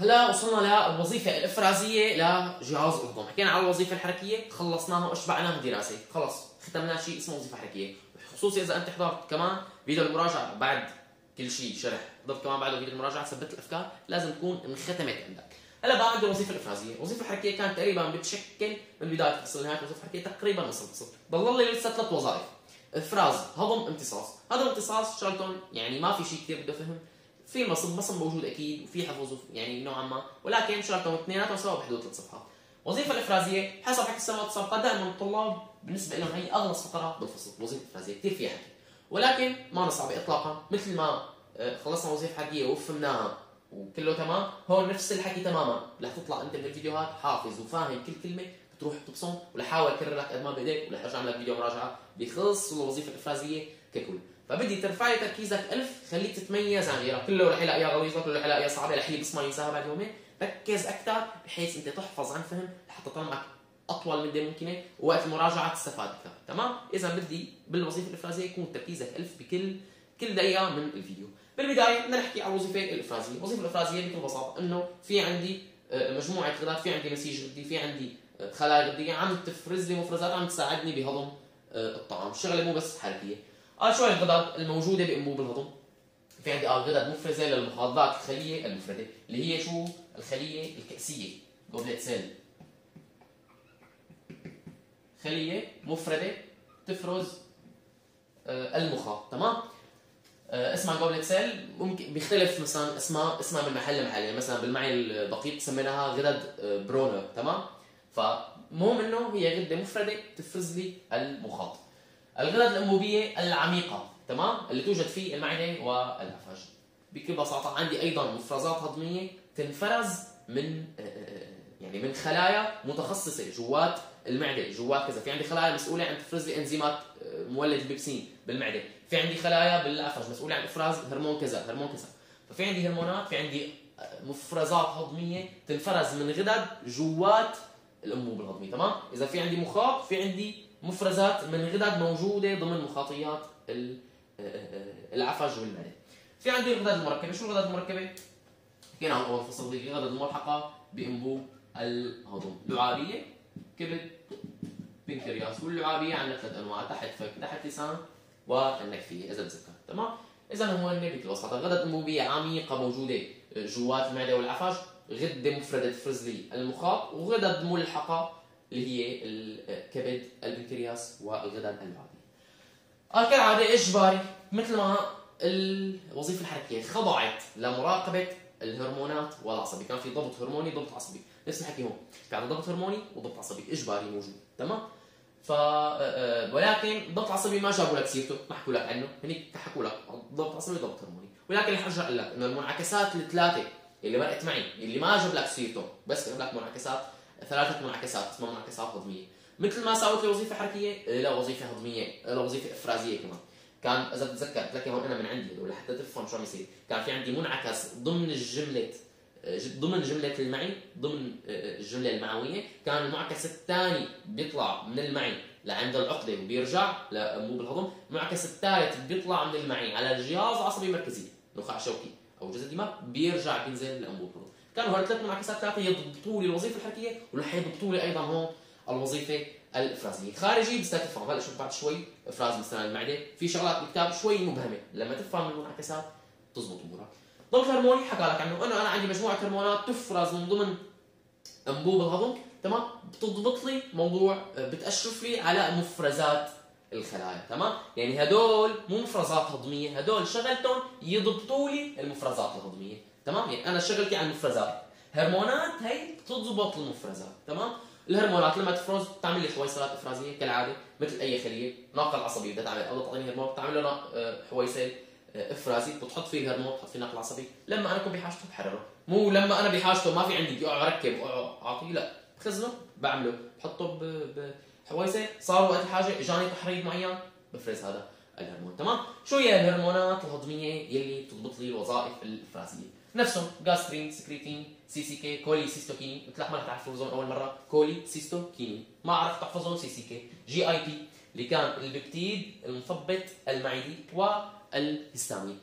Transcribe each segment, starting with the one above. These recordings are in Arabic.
هلا وصلنا للوظيفة الإفرازية لجهاز الهضم، حكينا على الوظيفة الحركية خلصناها واشبعناها دراسة، خلص ختمنا شيء اسمه وظيفة حركية، خصوصي إذا أنت حضرت كمان فيديو المراجعة بعد كل شيء شرح، حضرت كمان بعده فيديو المراجعة ثبت الأفكار، لازم تكون انختمت عندك. هلا بقى عندي الوظيفة الإفرازية، الوظيفة الحركية كانت تقريبا بتشكل من بداية الفصل لنهاية الوظيفة الحركية تقريبا نص الفصل، ضل لي لسه 3 وظائف، إفراز، هضم، امتصاص، هذا الامتصاص شغلتهم يعني ما في شيء كثير بده فهم، في مصب موجود اكيد وفي حفظ يعني نوعا ما، ولكن شغلتهم اثنيناتهم سوا بحدود 3 صفحات. الوظيفه الافرازيه حسب حكي السنوات السابقه دائما الطلاب بالنسبه لهم هي اغلص فقره بالفصل، الوظيفه الافرازيه كثير فيها حكي، ولكن ما صعبه اطلاقا، مثل ما خلصنا وظيفه حركيه وفهمناها وكله تمام، هون نفس الحكي تماما، رح تطلع انت من الفيديوهات حافظ وفاهم كل كلمه، بتروح تبصم ولحاول اكرر لك قد ما بايديك، ورح ارجع لك فيديو مراجعه بخص الوظيفه الافرازيه ككل. فبدي ترفعي تركيزك 1000، خليك تتميز عن غيرك، كله رح يلاقيها غليظه، كله رح يلاقيها صعبه، رح يبصمها ينساها بعد يومين، ركز اكثر بحيث انت تحفظ عن فهم لحتى تطلع معك اطول مده ممكنه، ووقت المراجعه تستفاد اكثر، تمام؟ اذا بدي بالوظيفه الافرازيه يكون تركيزك 1000 بكل دقيقه من الفيديو. بالبدايه بدنا نحكي عن الوظيفه الافرازيه، الوظيفه الافرازيه بكل بساطه انه في عندي مجموعه غدات، في عندي نسيج غدي، في عندي خلايا غديه عم تفرز لي مفرزات عم تساعدني بهضم الطعام، الشغله مو بس حركيه. شوية الغدد الموجودة بأنبوب الهضم، في عندي غدد مفرزة للمخاطبات الخلية المفردة، اللي هي شو؟ الخلية الكأسية، جوبلت سيل. خلية مفردة تفرز المخاط، تمام؟ اسمها جوبلت سيل، ممكن بيختلف مثلا اسمها من محل لمحل، يعني مثلا بالمعي الدقيق سميناها غدد برونر، تمام؟ فمهم انه هي غدة مفردة تفرز لي المخاط. الغدد الأنبوبية العميقة، تمام؟ اللي توجد في المعدة والأفاج. بكل بساطة عندي أيضا مفرزات هضمية تنفرز من يعني من خلايا متخصصة جوات المعدة، جوات كذا، في عندي خلايا مسؤولة عن تفرز لي انزيمات مولد البيبسين بالمعدة، في عندي خلايا بالأفاج مسؤولة عن إفراز هرمون كذا، هرمون كذا. ففي عندي هرمونات، في عندي مفرزات هضمية تنفرز من غدد جوات الأنبوب الهضمي، تمام؟ إذا في عندي مخاط، في عندي مفرزات من غدد موجوده ضمن مخاطيات العفج والمعده. في عندي الغدد المركبه، شو الغدد المركبه؟ حكينا عن اول فصل، دي الغدد الملحقه بانبوب الهضم، لعابيه، كبد، بنكرياس، واللعابيه عندنا 3 انواع، تحت فك، تحت لسان، والنكفيه اذا تذكر، تمام؟ اذا هو بكل بساطه غدد انبوبيه عميقه موجوده جوات المعده والعفج، غده مفرده تفرز لي المخاط، وغدد ملحقه اللي هي الكبد، البنكرياس، والغدد اللعابيه. كالعاده اجباري مثل ما الوظيفه الحركيه خضعت لمراقبه الهرمونات والعصبي، كان في ضبط هرموني ضبط عصبي، نفس الحكي هون، في عندنا ضبط هرموني وضبط عصبي اجباري موجود، تمام؟ ولكن الضبط العصبي ما جابوا لك سيرته، ما حكوا لك عنه، هنيك حكوا لك ضبط عصبي ضبط هرموني، ولكن رح ارجع لك انه المنعكسات الثلاثه اللي مرقت معي اللي ما جاب لك سيرته، بس جاب لك منعكسات، 3 منعكسات اسمها منعكسات هضميه، مثل ما ساوت لي وظيفه حركيه لا وظيفه هضميه لا وظيفه افرازيه كمان. كان اذا بتتذكر قلت لك هون انا من عندي هدول لحتى تفهم شو عم يصير، كان في عندي منعكس ضمن جمله المعي، ضمن الجمله المعويه، كان المنعكس الثاني بيطلع من المعي لعند العقده وبيرجع لانبوب الهضم، المنعكس الثالث بيطلع من المعي على الجهاز العصبي المركزي، نخاع شوكي او جزء الدماغ، بيرجع بينزل لانبوب الهضم. كانوا هول 3 منعكسات ثلاثه يضبطوا لي الوظيفه الحركيه، ورح يضبطوا لي ايضا هون الوظيفه الافرازيه. خارجي بس تفهم، هلا شوف بعد شوي افراز مثلا المعده، في شغلات بالكتاب شوي مبهمه، لما تفهم المنعكسات تزبط امورك. ضبط هرموني حكى لك عنه انه انا عندي مجموعه هرمونات تفرز من ضمن انبوب الهضم، تمام؟ بتضبط لي موضوع، بتاشرف لي على مفرزات الخلايا، تمام؟ يعني هدول مو مفرزات هضميه، هدول شغلتهم يضبطوا لي المفرزات الهضميه، تمام؟ يعني انا شغلتي عن المفرزات، هرمونات هي بتضبط المفرزات، تمام؟ الهرمونات لما تفرز تعمل لي حويصلات افرازيه كالعاده مثل اي خليه، ناقل عصبي بدها تعمل او تعطيني هرمون بتعمل له حويصل افرازي، بتحط فيه الهرمون، بتحط فيه نقل عصبي، لما انا اكون بحاجته بحرره، مو لما انا بحاجته ما في عندي بدي اقعد اركب واعطيه، لا بخزنه بعمله، بحطه بحويصه، صار وقت الحاجه اجاني تحريض معين بفرز هذا الهرمون، تمام؟ شو هي الهرمونات الهضميه يلي بتضبط لي الوظائف الافرازيه؟ نفسهم جاسترين، سكريتين، سي سي كي، كولي سيستوكينين، مثل ما رح تحفظهم اول مره، كولي سيستوكينين، ما عرفت تحفظهم سي سي كي، جي اي بي اللي كان البكتيد المثبط المعدي، والهستامين.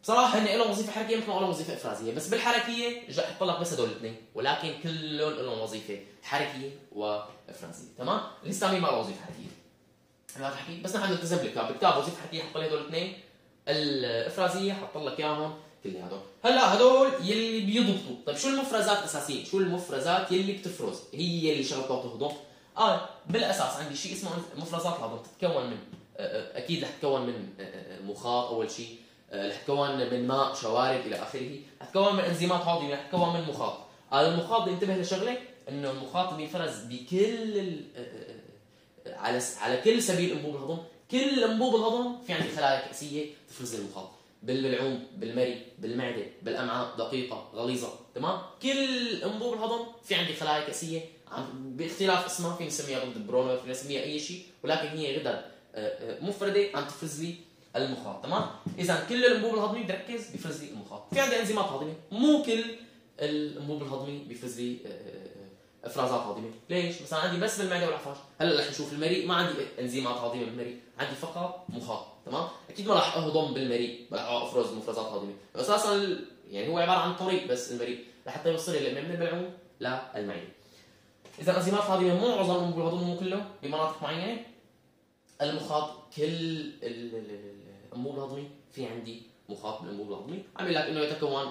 بصراحه هن لهم وظيفه حركيه مثل ما لهم وظيفه افرازيه، بس بالحركيه جاي احط لك بس هدول الاثنين، ولكن كلهم لهم وظيفه حركيه وافرازيه. تمام؟ الهستامين ما له وظيفه حركيه. ما بحكي بس نحن نلتزم بالكتاب وظيفه حركيه حط لي هدول الاثنين، الافرازيه حط لك اياهم كلياتهم. هلا هدول يلي بيضبطوا. طيب شو المفرزات الاساسيه؟ شو المفرزات يلي بتفرز؟ هي اللي شغلتها تهضم. بالاساس عندي شيء اسمه مفرزات الهضم، تتكون من اكيد رح تتكون من مخاط اول شيء، رح تتكون من ماء شوارد الى اخره، رح تتكون من انزيمات هاضمه، رح تتكون من مخاط. المخاط انتبه لشغله انه المخاط بينفرز بكل على كل سبيل انبوب الهضم. كل انبوب الهضم في عندي خلايا كأسية تفرز المخاط، بالبلعوم، بالمري، بالمعده، بالامعاء، دقيقه، غليظه. تمام؟ كل انبوب الهضم في عندي خلايا كأسية باختلاف اسمها، في نسميها غدة برونر، في نسميها اي شيء، ولكن هي غدد مفرده عم تفرز لي المخاط. تمام؟ اذا كل الانبوب الهضمي بركز بيفرز لي المخاط. في عندي انزيمات هضميه، مو كل الانبوب الهضمي بيفرز لي افرازات هضميه. ليش؟ مثلا عندي بس بالمعده والعفاش. هلا رح نشوف المريء ما عندي انزيمات هضميه بالمريء، عندي فقط مخاط. تمام؟ اكيد ما راح اهضم بالمريء، راح افرز مفرزات هضميه. اساسا يعني هو عباره عن طريق بس المريء لحتى يوصل لي من البلعوم للمعده. اذا انزيمات هضميه مو معظم انبوب الهضم، مو كله، بمناطق معينه. المخاط كل الانبوب الهضمي في عندي مخاط بالانبوب الهضمي، عم لك انه يتكون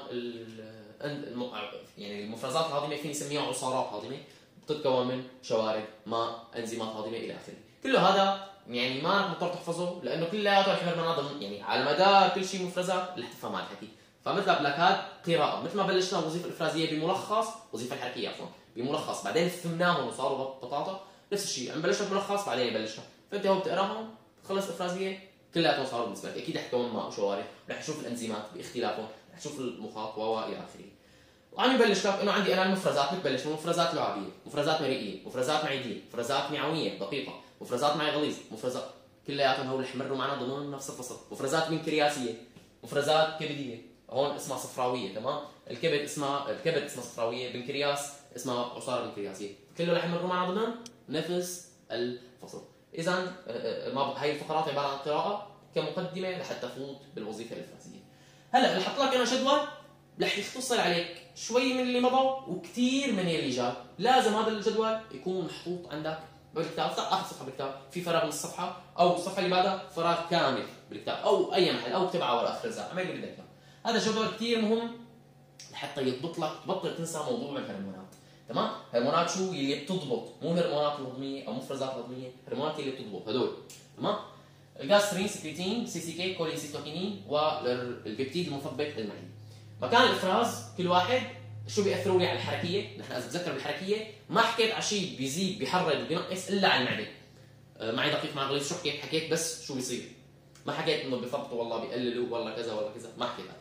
يعني المفرزات الهضميه فيني نسميها عصارات هضميه، بتتكون من شوارد، ماء، انزيمات هضميه الى اخره. كله هذا يعني ما مضطر تحفظه لانه كلياته رح يعمل مناظر، يعني على مدار كل شيء مفرزات رح تفهم هذا الحكي. فمثل لك هذا قراءه، مثل ما بلشنا الوظيفه الافرازيه بملخص، وظيفه الحركيه عفوا بملخص، بعدين فهمناهم وصاروا بطاطا. نفس الشيء عم بلشنا بملخص بعدين بلشنا، فانت هو بتقراهم تخلص افرازيه كلياتهم صاروا بالنسبه لك. اكيد رح تكون ماء وشوارد، رح تشوف الانزيمات باختلافهم، رح تشوف المخاط الى اخره. وعم يبلش لك انه عندي انا المفرزات بتبلش من مفرزات لعابيه، مفرزات مرئيه، مفرزات معديه، مفرزات معويه دقيقه، مفرزات معي غليظ، مفرزات كلياتهم هول اللي حمروا معنا ضمن نفس الفصل، مفرزات بنكرياسيه، مفرزات كبديه، هون اسمها صفراويه. تمام؟ الكبد اسمها صفراويه، بنكرياس اسمها عصاره بنكرياسيه، كله رح يمروا معنا ضمن نفس الفصل. اذا هي الفقرات عباره عن قراءه كمقدمه لحتى تفوت بالوظيفه الافرازيه. هلا رح احط لك انا جدول رح يختصر عليك شوي من اللي مضى وكثير من اللي جاء. لازم هذا الجدول يكون محطوط عندك بالكتاب، اخر صفحه بالكتاب في فراغ من الصفحه، او الصفحه اللي بعدها فراغ كامل بالكتاب، او اي محل، او اكتب على ورقه اخر الزاويه، اعمل اللي بدك اياه. هذا جدول كثير مهم لحتى يضبط لك، تبطل تنسى موضوع الهرمونات. تمام؟ هرمونات شو اللي بتضبط، مو الهرمونات الهضميه او مفرزات الهضميه، هرمونات اللي بتضبط هدول. تمام؟ الجاسترين، سكريتين، سي سي كي، كولينسيتوكينين، والبيبتيد المثبط المعدي. مكان الافراز كل واحد شو بياثروا لي على الحركيه. نحن اذا بتذكر بالحركيه ما حكيت على شيء بيزيد بيحرك بينقص الا على المعده. معي دقيق مع غليظ، شو حكيت بس شو بيصير، ما حكيت انه بيثبطوا والله بيقللوا والله كذا والله كذا، ما حكيت هذا.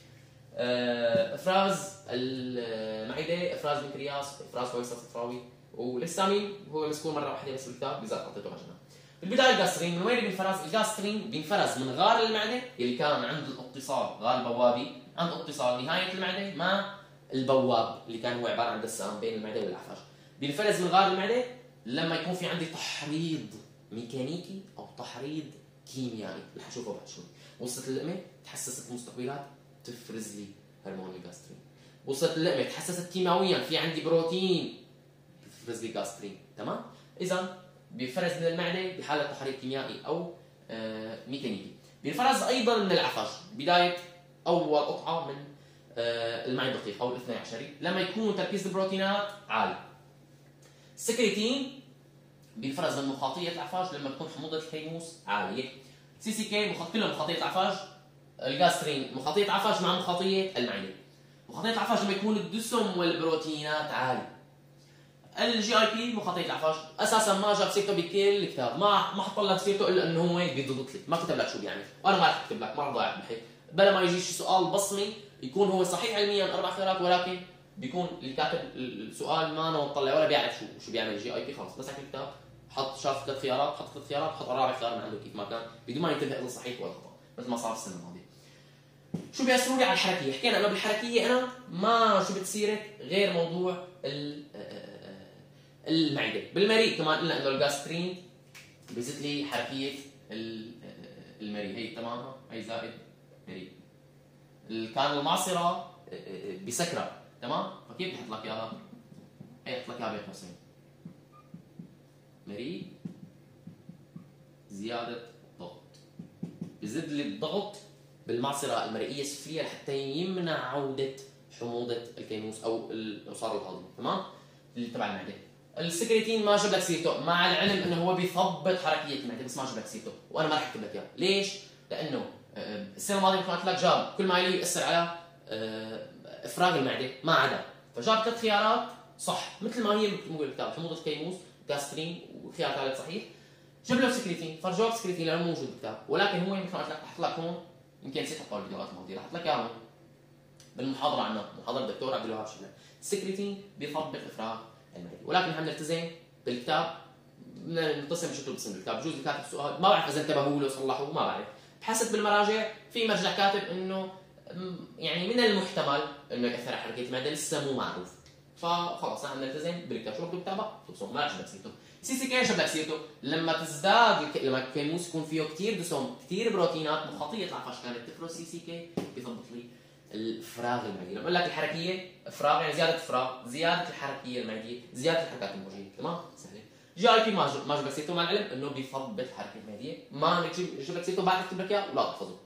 افراز المعده، افراز بنكرياس، افراز فويصل صفراوي، والهستامين هو مسكون مره واحده بس بالكتاب بذات حطيته على جنب. بالبدايه الجاسترين من وين بينفرز؟ الجاسترين بينفرز من غار المعده اللي كان عند الاتصال، غار البوابي عند اتصال نهايه المعده مع البواب اللي كان هو عباره عن دسام بين المعده والعفاش. بينفرز من غار المعده لما يكون في عندي تحريض ميكانيكي او تحريض كيميائي، رح نشوفه بعد شوي. وصلت اللقمه تحسست المستقبلات تفرز لي هرمون الجاسترين. وصلت اللقمه تحسست كيماويا في عندي بروتين تفرز لي جاسترين. تمام؟ اذا بينفرز من المعده بحاله تحريك كيميائي او ميكانيكي. بينفرز ايضا من العفش بدايه اول قطعه من الماء الدقيق او الاثني عشري لما يكون تركيز البروتينات عالي. السكريتين بينفرز من مخاطيه العفاش لما تكون حموضه الكيموس عاليه. سي سي كي كلهم مخاطيه العفاش. الجاسترين مخاطيه العفاش مع مخاطيه المعده. مخاطيه العفاش لما يكون الدسم والبروتينات عالي. الجي اي بي مخاطيه العفاش اساسا ما جاب سيرته بكل الكتاب، ما حط لك سيرته الا انه هو بيضبط لك، ما كتب لك شو بيعمل، وانا ما رح اكتب لك، ما رح ضايع بحيث بلا ما يجي شي سؤال بصمي يكون هو صحيح علميا 4 خيارات، ولكن بيكون اللي كاتب السؤال ما انا مطلع ولا بيعرف شو بيعمل الجي اي بي. خلص بس على الكتاب حط شاف 3 خيارات، حط 3 خيارات، حط رابع خيار من عنده كيف ما كان بدون ما ينتبه اذا صحيح ولا خطا، مثل ما صار السنه الماضيه. شو بيأثروا لي على الحركيه؟ حكينا انه بالحركيه انا ما شو بتصير غير موضوع المعده. بالمريء كمان قلنا انه الجاسترين بيزيد لي حركيه المريء، هي تمامها هي زائد مريء. كان المعصره بسكره، تمام؟ فكيف بحط لك اياها؟ بحط لك اياها بين قوسين، مريء زياده ضغط، بزيد لي الضغط بالمعصره المرئيه السفليه لحتى يمنع عوده حموضه الكيموس او العصاره الهضمي، تمام؟ اللي تبع المعده. السكريتين ما جاب لك سيرته، مع العلم انه هو بيثبط حركيه المعده، بس ما جاب لك سيرته، وانا ما رح اكتب لك اياه، ليش؟ لانه السنه الماضيه مثل ما قلت لك جاب كل ما يلي ياثر على افراغ المعده ما عدا، فجاب 3 خيارات صح مثل ما هي موجوده بالكتاب، حموضه الكيموس، جاسترين، وخيار ثالث صحيح. جاب له سكريتين، فالجواب سكريتين لانه موجود بالكتاب، ولكن هو مثل ما قلت لك بحط لك هون، يمكن نسيت احطها بالفيديوهات الماضيه، رح احط لك اياها هون بالمحاضره عنه، محاضره الدكتور عبد الوهاب شبله. السكريتين بيثبط افراغ المعده، ولكن نحن نلتزم بالكتاب، نتصل بشكل باسم بالكتاب، بجوز اللي كاتب سؤال ما بعرف اذا انتبهوا له وصلحوه، ما بعرف، بحسب بالمراجع في مرجع كاتب انه يعني من المحتمل انه ياثر على حركه المعده، لسه مو معروف، فخلص نحن نلتزم بالكتاب، شو مكتوب بالكتاب تبصم، ما شبك سيرته. سي سي كي شبك سيرته، لما تزداد لما الكيموس يكون فيه كثير دسم، كثير بروتينات مخاطيه العفش كانت تفرز سي سي كي، بيضبط لي الافراغ المعدي. لما اقول لك الحركيه افراغ يعني زياده افراغ، زياده الحركيه المعديه، زياده الحركات الموجيه، تمام؟ سهله. جي اي بي ما جاب سيرته، مع العلم انه بيثبط الحركه المعديه، ما جاب سيرته بعد اكتب لك اياه ولا تحفظه.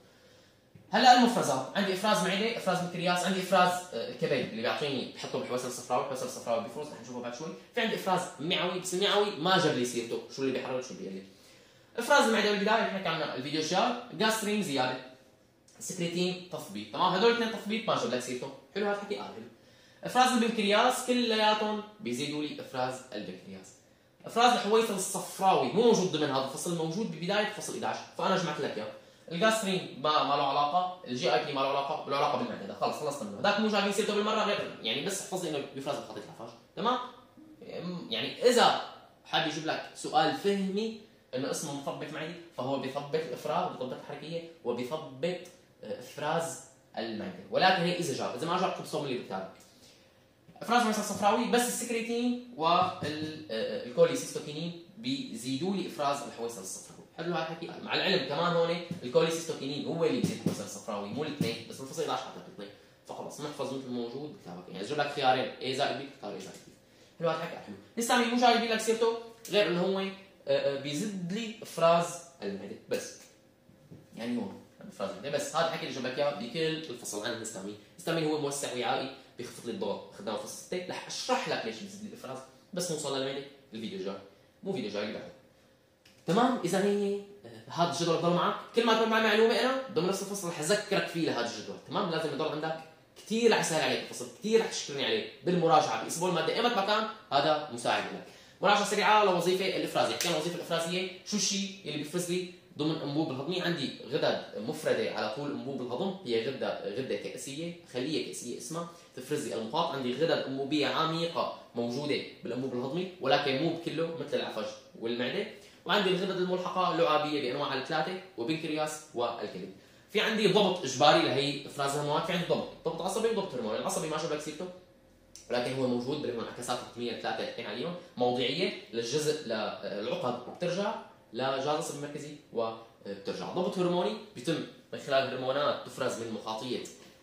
هلا المفرزات، عندي افراز معده، افراز بنكرياس، عندي افراز الكبد اللي بيعطيني بحطه بالحويصل الصفراوي، الحويصل الصفراوي بيفرز رح نشوفه بعد شوي، في عندي افراز معوي، بس المعوي ما جاب لي سيرته، شو اللي بيحرك شو اللي بيقلل. افراز المعده بالبدايه اللي حكينا عنه الفيديو الجاي، جاسترين زياده، سكريتين تثبيط، تمام؟ هدول الاثنين تثبيط ما جاب لك سيرته، حلو هذا الحكي؟ حلو. افراز البنكرياس كلياتهم بيزيدوا لي افراز البنكرياس. افراز الحويصل الصفراوي مو موجود ضمن هذا الفصل، موجود ببدايه فصل 11، فانا جمعت لك اياه. الجاسترين ما له علاقه، الجي اي بي ما له علاقه، له علاقه بالمعده، خلص خلصنا منه، هذاك مو جايبين سيرته بالمره، غير يعني بس احفظ لي انه بيفرز بخطيه العفاش، تمام؟ يعني اذا حاب يجيب لك سؤال فهمي انه اسمه مثبط معدي، فهو بيثبط الافراز، بيثبط الحركيه، وبيثبط افراز المعده، ولكن هي اذا جاب، اذا ما جاب تبصم اللي بكتابك. افراز الحويصل الصفراوي بس السكريتين والكوليسيستوكينين بيزيدوا لي افراز الحويصل الصفراوي، حلو هذا الحكي؟ مع العلم كمان هون الكوليسيستوكينين هو اللي بيزيد الحويصل الصفراوي مو الاثنين، بس بالفصل 11 حط لك الاثنين، فخلص نحفظ مثل موجود بكتابك، يعني جاب لك خيارين A زائد B تختار A زائد B. حلو هذا الحكي؟ حلو. نستعمل مو جايبين لك سيرته غير انه هو بيزيد لي افراز المعده بس، يعني هون افراز المعده بس، هذا الحكي اللي جاب لك اياه بكل الفصل عن الهستامين. الهستامين هو موسع وعائي بيخفض لي الضغط، اخذناه في فصل 6، رح اشرح لك ليش بيزيد لي الافراز، بس نوصل للمعده الفيديو الجاي، مو فيديو جاي اللي بعده. تمام؟ اذا هي هذا الجدول ضل معك، كل ما تكون معي معلومه انا ضمن نفس الفصل رح اذكرك فيه لهذا الجدول، تمام؟ لازم يضل عندك، كثير رح يسهل عليك الفصل، كثير رح تشكرني عليه بالمراجعه باسبوع الماده ايمت مكان، هذا مساعد لك. مراجعه سريعه لوظيفه الافرازيه، حكينا الوظيفه الافرازيه شو الشيء اللي بيفرز لي ضمن انبوب الهضمي. عندي غدد مفرده على طول انبوب الهضم، هي غده كأسيه، خليه كأسيه اسمها تفرز لي المخاط. عندي غدد انبوبيه عميقه موجوده بالانبوب الهضمي ولكن مو بكله مثل العفج والمعده. وعندي الغدد الملحقه لعابيه بانواعها الثلاثه، وبنكرياس والكبد. في عندي ضبط اجباري لهي افراز الهرمونات، في عندي ضبط عصبي وضبط هرموني. العصبي ما شبك سيرته ولكن هو موجود بالانعكاسات الرقميه الثلاثه اللي حكينا عليهم، موضعيه للجزء للعقد وبترجع لجهاز العصبي المركزي وبترجع. ضبط هرموني بيتم من خلال هرمونات تفرز من مخاطيه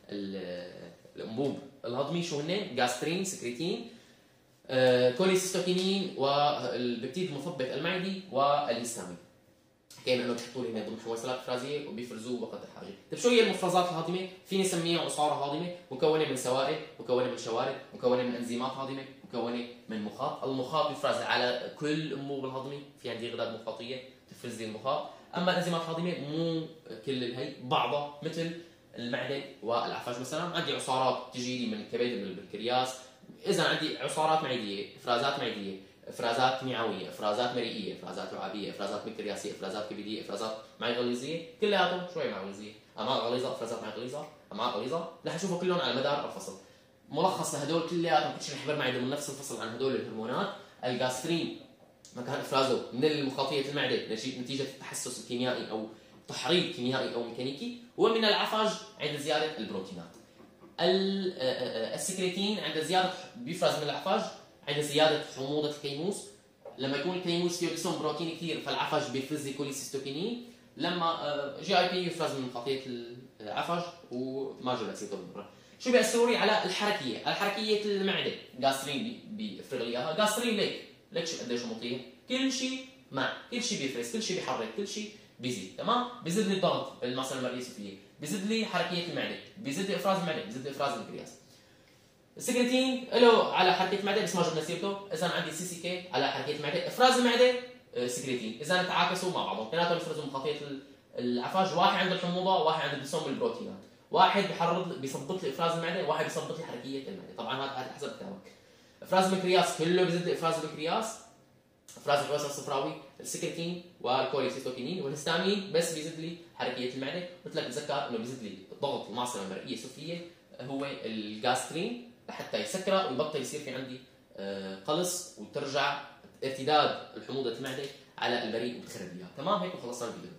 الانبوب الهضمي، شو هن؟ جاسترين، سكريتين، كوليسيستوكينين، والبيبتيد المثبط المعدي، والهستامين. حكينا انه بحطوا لي ضمن حويصلات افرازيه وبيفرزوه وقت الحاجه. طيب شو هي المفرزات الهاضمه؟ فيني نسميها عصاره هاضمه، مكونه من سوائل، مكونه من شوارد، مكونه من انزيمات هاضمه، مكونه من مخاط. المخاط بيفرز على كل انبوب الهضمي، في عندي غدد مخاطيه تفرز لي المخاط. اما الانزيمات الهاضمه مو كل هي، بعضها مثل المعده والعفاش. مثلا عندي عصارات تجي لي من الكبد من البنكرياس، اذا عندي عصارات معديه، افرازات معديه، افرازات معويه، افرازات مرئيه، افرازات لعابيه، افرازات بنكرياسيه، افرازات كبديه، افرازات معي غليظيه، كلياتهم شوي معي غليظيه، امعاء غليظه، افرازات معي غليظه، امعاء غليظه، رح نشوفهم كلهم على مدار الفصل. ملخص لهدول كلياتهم كنت رح احضر معي ضمن نفس الفصل عن هدول الهرمونات. الجاسترين مكان افرازه من مخاطيه المعده نتيجه التحسس الكيميائي او تحريك كيميائي او ميكانيكي، ومن العفج عند زياده البروتينات. السكريتين عند زياده بيفرز من العفج عند زياده حموضه الكيموس. لما يكون الكيموس فيه جسم بروتين كثير فالعفج بيفرز لي كوليسيستوكينين، لما جي اي بي يفرز من خطيه العفج وما جاب سيرته بالمره. شو بيأثروا لي على الحركيه؟ على حركيه المعده، جاسترين بيفرغ لي اياها، جاسترين ليك شو قديش مطيع، كل شيء كل شيء بيفرز، كل شيء بيحرك، كل شيء بيزيد، تمام؟ بيزيد لي الضغط بالمصل المرئيه السفليه، بيزيد لي حركيه المعده، بيزيد لي افراز المعده، بيزيد لي افراز البنكرياس. السكرتين له على حركه المعده بس ما جبنا سيرته، اذا عندي سي سي كي على حركه المعده، افراز المعده سكرتين، اذا تعاكسوا مع بعضهم، اثنيناتهم يفرزوا من خطيه العفاج، واحد عنده الحموضه، واحد عنده الدسم البروتينات، واحد بيثبط لي افراز المعده، واحد بيثبط لي حركيه المعده، طبعا هذا حسب كلامك. افراز البنكرياس كله بيزيد لي افراز البنكرياس، افراز الحويصل الصفراوي، السكرتين والكوليسيستوكينين والهستامين بس بيزيد لي حركيه المعده، قلت لك تذكر انه بيزيد لي ضغط المعصره المرئيه السفليه هو الجاسترين لحتى يسكرها ويبطل يصير في عندي قلص وترجع ارتداد الحموضه المعده على البريء وتخرب اياها، تمام؟ هيك خلصنا الفيديو.